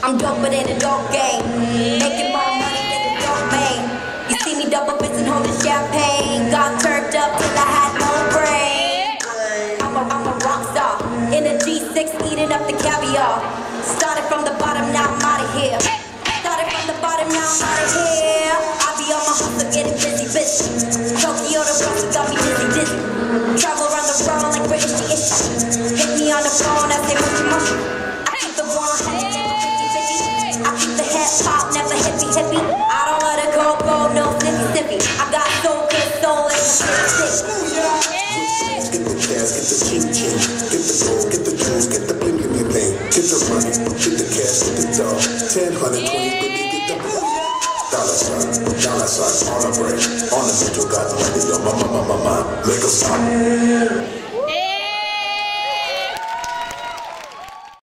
I'm doper than a dog game. Making more money than a dog main. You see me double fisting, holding champagne. Got turned up till I had no brain. I'm a rock star. In a G6, eating up the caviar. Started from the bottom, now I'm out of here. Started from the bottom, now I'm out of here. I be on my hustle, getting busy, busy. Tokyo to Rome, got me dizzy, dizzy. Travel around the world like British ish. Hit me on the phone, I say mushy mushy. I keep the 100, never 50-50. I keep the head pop, never hippie hippie. I don't let it go, no sippy sippy. I got soul, good soul, and the stick. Get the cash, get the ching ching. Get the gold, get the jewels, get the bling bling bling. Get the money, get the cash, get the dog. 10, 100, 20, baby, get the dollar sign on the break. On the middle, got money on my mind. Make a stop.